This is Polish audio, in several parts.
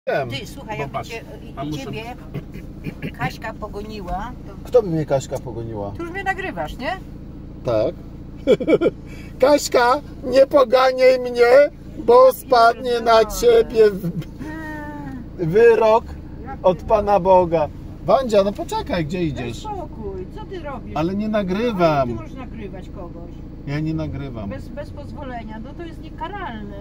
Ty, słuchaj, jak ciebie Kaśka pogoniła, to... Kto by mnie Kaśka pogoniła? Ty już mnie nagrywasz, nie? Tak. Kaśka, nie poganiaj mnie, bo spadnie na ciebie wyrok od Pana Boga. Wandzia, no poczekaj, gdzie idziesz? Spokój, co ty robisz? Ale nie nagrywam. Ty możesz nagrywać kogoś. Ja nie nagrywam. Bez pozwolenia, no to jest niekaralne.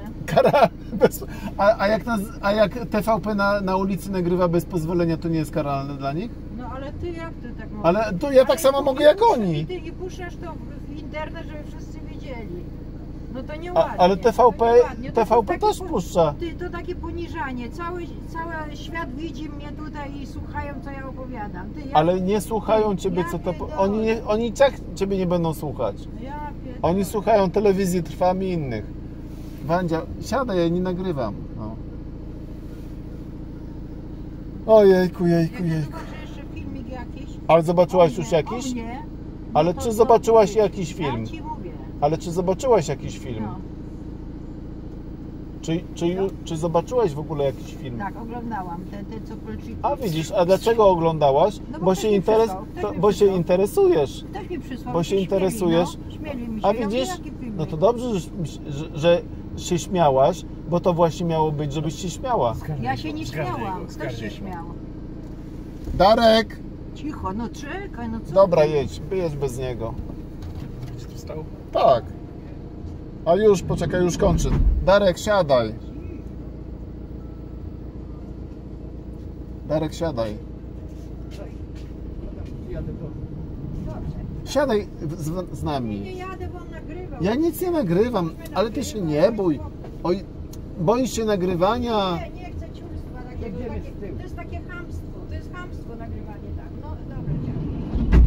A jak TVP na ulicy nagrywa bez pozwolenia, to nie jest karalne dla nich? No ale ty jak ty tak możesz? Ale to ja tak samo mogę jak oni. I puszczasz to w internet, żeby wszyscy wiedzieli. No to nieładnie. Ale TVP, to nieładnie. TVP też puszcza. Ty, to takie poniżanie. Cały świat widzi mnie tutaj i słuchają, co ja opowiadam. Ty, Ale nie słuchają ciebie, co to... Oni i tak ciebie nie będą słuchać. Oni słuchają telewizji Trwam i innych. Wandzia, siadaj, ja nie nagrywam. No. Ojejku, jejku. Jeszcze filmik jakiś. Ale zobaczyłaś już jakiś? Nie. Ale czy zobaczyłaś jakiś film? Ja ci mówię. Ale czy zobaczyłaś jakiś film? No. Czy zobaczyłaś w ogóle jakiś film? Tak, oglądałam te co Polczyki. A widzisz, a dlaczego oglądałaś? No bo się interesujesz. Ktoś mi przysłał. Bo się interesujesz. Śmieli mi się. A widzisz? No to dobrze, że się śmiałaś, bo to właśnie miało być, żebyś się śmiała. Ja się nie śmiałam. Ktoś się śmiał. Darek! Cicho, no czekaj, no co? Dobra, jedź bez niego. Wstał? Tak. A już, poczekaj, już kończę. Darek, siadaj. Darek, siadaj. Siadaj z nami. Nie jadę, bo on nagrywał. Ja nic nie nagrywam, ale ty się nie bój. Oj, boisz się nagrywania? Nie chcę ciurstwa takiego. To jest takie chamstwo. To jest chamstwo nagrywanie, tak. No dobra, dziękuję.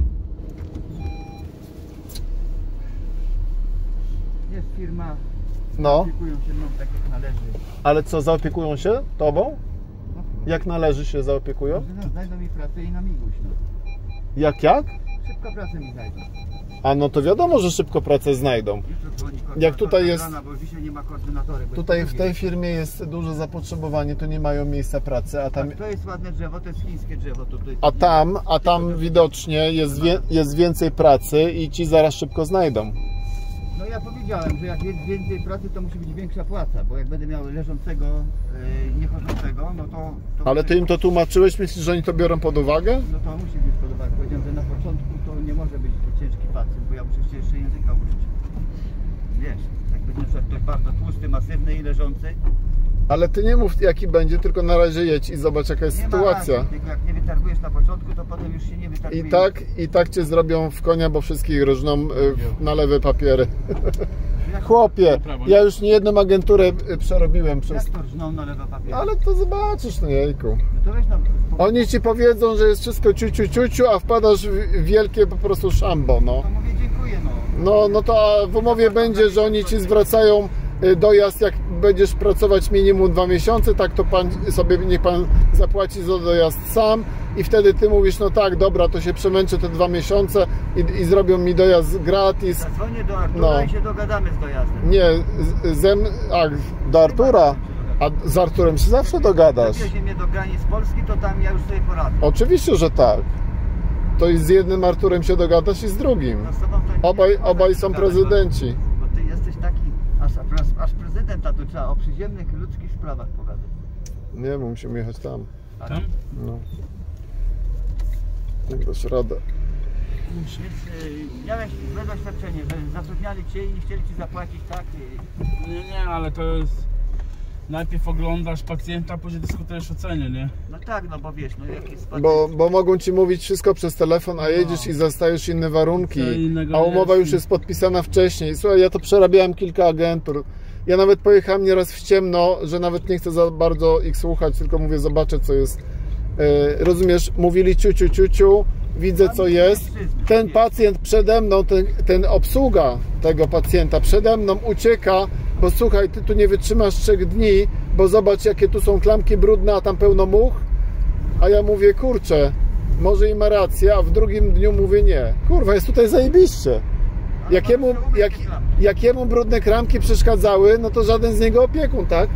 Jest firma, No. opiekują się mną tak jak należy. Ale co, zaopiekują się tobą? Jak należy się zaopiekują? No, znajdą mi pracę i na miguś, no. Jak? Szybko pracę mi znajdą. A no to wiadomo, że szybko pracę znajdą. Jutro dzwoni Jak tutaj jest... rana, bo dzisiaj nie ma koordynatorek. Tutaj w tej firmie jest duże zapotrzebowanie, to nie mają miejsca pracy, a tam... Tak, to jest ładne drzewo, to jest chińskie drzewo. Tutaj A tam widocznie jest więcej pracy i ci zaraz szybko znajdą. No ja powiedziałem, że jak jest więcej pracy, to musi być większa płaca, bo jak będę miał leżącego, niechodzącego, no to... Ale ty im to tłumaczyłeś, myślisz, że oni to biorą pod uwagę? No to musi być pod uwagę. Powiedziałem, że na początku to nie może być ciężki pacjent, bo ja muszę się jeszcze języka uczyć. Wiesz, jak będzie na przykład ktoś bardzo tłusty, masywny i leżący. Ale ty nie mów jaki będzie, tylko na razie jedź i zobacz jaka jest sytuacja. Tylko jak nie wytargujesz na początku, to potem już się nie wytarguje. I tak cię zrobią w konia, bo wszystkich różną na lewe papiery. Chłopie, ja już niejedną agenturę przerobiłem przez... Jak to rżną na lewe papiery? Ale to zobaczysz, no jejku. No to weź tam... Oni ci powiedzą, że jest wszystko ciuciu, a wpadasz w wielkie po prostu szambo, no. To mówię dziękuję, no. No to w umowie będzie, że oni ci zwracają dojazd, jak będziesz pracować minimum 2 miesiące, tak to niech pan zapłaci za dojazd sam i wtedy ty mówisz, no tak, dobra, to się przemęczę te 2 miesiące i zrobią mi dojazd gratis. Zadzwonię do Artura i się dogadamy z dojazdem. Nie, do Artura. A z Arturem się zawsze dogadasz. Jak mnie do granic Polski, to tam ja już sobie poradzę. Oczywiście, że tak. To i z jednym Arturem się dogadasz i z drugim. No z tobą to Obaj są prezydenci. Bo ty jesteś taki, aż prezydenta to trzeba o przyziemnych ludzkich sprawach pogadać. Nie, bo musimy jechać tam. Tam? No. Nie dasz radę. Więc miałeś złe doświadczenie, że zatrudniali cię i chcieli ci zapłacić tak. Nie, ale to jest... Najpierw oglądasz pacjenta, później dyskutujesz o cenie, nie? No tak, no bo wiesz, no jak jest Bo mogą ci mówić wszystko przez telefon, a jedziesz i zastajesz inne warunki, a umowa już jest podpisana wcześniej. Słuchaj, ja to przerabiałem kilka agentur. Ja nawet pojechałem nieraz w ciemno, że nawet nie chcę za bardzo ich słuchać, tylko mówię, zobaczę co jest. Rozumiesz, mówili ciuciu, widzę co jest. Ten pacjent przede mną, ten obsługa tego pacjenta przede mną ucieka, bo słuchaj, ty tu nie wytrzymasz 3 dni, bo zobacz jakie tu są klamki brudne, a tam pełno much. A ja mówię, kurczę, może i ma rację, a w drugim dniu mówię nie. Kurwa, jest tutaj zajebiście. Jakiemu brudne klamki przeszkadzały, no to żaden z niego opiekun, tak?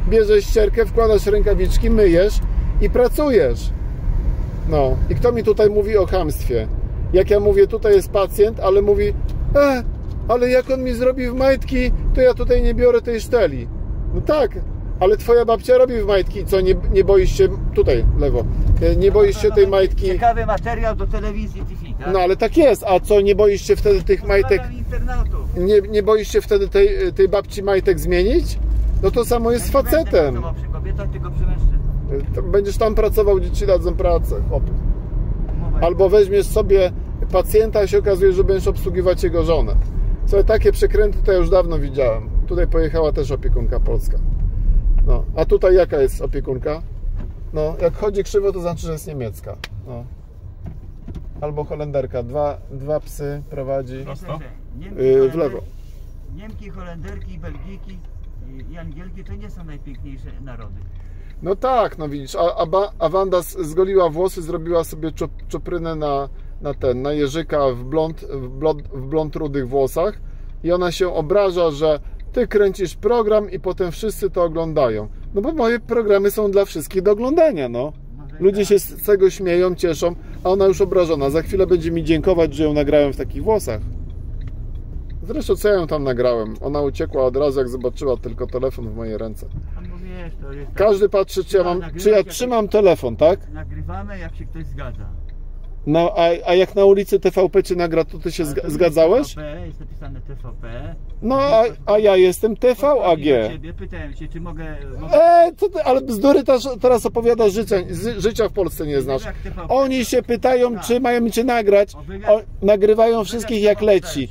bierzesz ścierkę, wkładasz rękawiczki, myjesz i pracujesz. No. I kto mi tutaj mówi o chamstwie? Jak ja mówię, tutaj jest pacjent, ale mówi, ale jak on mi zrobi w majtki, to ja tutaj nie biorę tej szteli. No tak, ale twoja babcia robi w majtki, co nie boisz się, tutaj, lewo, nie boisz się tej majtki. Ciekawy materiał do telewizji TV, tak? No ale tak jest, a co, nie boisz się wtedy tych majtek, nie boisz się wtedy tej babci majtek zmienić? No to samo jest z facetem. Nie będę przy kobietach, tylko przy mężczyznach. Będziesz tam pracował, gdzie ci dadzą pracę, chłopie. Albo weźmiesz sobie pacjenta i się okazuje, że będziesz obsługiwać jego żonę. Słuchaj, takie przekręty to ja już dawno widziałem. Tutaj pojechała też opiekunka polska. No, a tutaj jaka jest opiekunka? No, jak chodzi krzywo, to znaczy, że jest niemiecka. No. Albo Holenderka. Dwa psy prowadzi w lewo. Niemki, Holenderki, Belgijki i Angielki to nie są najpiękniejsze narody. No tak, no widzisz, a Wanda zgoliła włosy, zrobiła sobie czuprynę na Jerzyka w blond rudych włosach i ona się obraża, że ty kręcisz program i potem wszyscy to oglądają. No bo moje programy są dla wszystkich do oglądania, no. Ludzie się z tego śmieją, cieszą, a ona już obrażona. Za chwilę będzie mi dziękować, że ją nagrałem w takich włosach. Zresztą co ja ją tam nagrałem? Ona uciekła od razu, jak zobaczyła tylko telefon w mojej ręce. Każdy patrzy, czy ja trzymam telefon, tak? Nagrywamy, jak się ktoś zgadza. No, a jak na ulicy TVP cię nagra, to ty się zgadzałeś? TVP, jest napisane TVP. No, a ja jestem TVAG. Pytałem się, czy mogę... Co ty, ale bzdury teraz opowiadasz, życia w Polsce nie znasz. Oni się pytają, czy mają cię nagrać. Nagrywają wszystkich jak leci.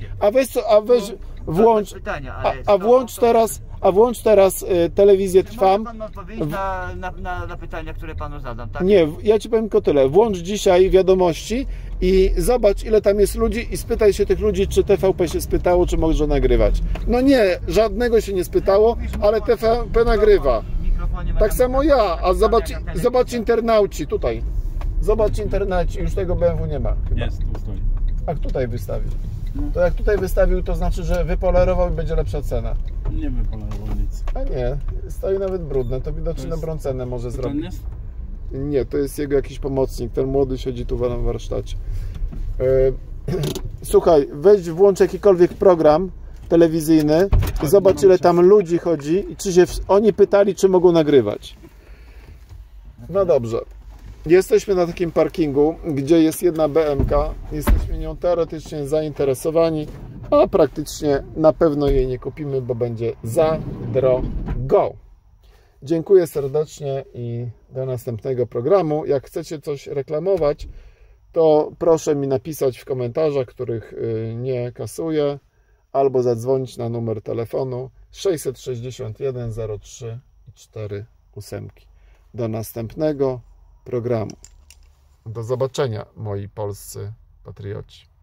Włącz teraz telewizję Trwam. Może pan odpowiedzieć na pytania, które panu zadam, tak? Nie, ja ci powiem tylko tyle. Włącz dzisiaj wiadomości i zobacz, ile tam jest ludzi i spytaj się tych ludzi, czy TVP się spytało, czy może nagrywać. No nie, żadnego się nie spytało, ale TVP nagrywa. Tak samo ja, a zobacz internauci tutaj. Zobacz internauci, już tego BMW nie ma chyba. Jest, tu stoi. A tutaj wystawił. To jak tutaj wystawił, to znaczy, że wypolerował i będzie lepsza cena. Nie wypolerował nic. A nie, stoi nawet brudne, to widocznie dobrą cenę może zrobić. Jest? Nie, to jest jego jakiś pomocnik, ten młody siedzi tu w warsztacie. Słuchaj, weź włącz jakikolwiek program telewizyjny i zobacz, ile tam ludzi chodzi i czy się oni pytali, czy mogą nagrywać. No dobrze. Jesteśmy na takim parkingu, gdzie jest jedna BMK. Jesteśmy nią teoretycznie zainteresowani, a praktycznie na pewno jej nie kupimy, bo będzie za drogo. Dziękuję serdecznie i do następnego programu. Jak chcecie coś reklamować, to proszę mi napisać w komentarzach, których nie kasuję, albo zadzwonić na numer telefonu 661 03 48. Do następnego programu. Do zobaczenia, moi polscy patrioci.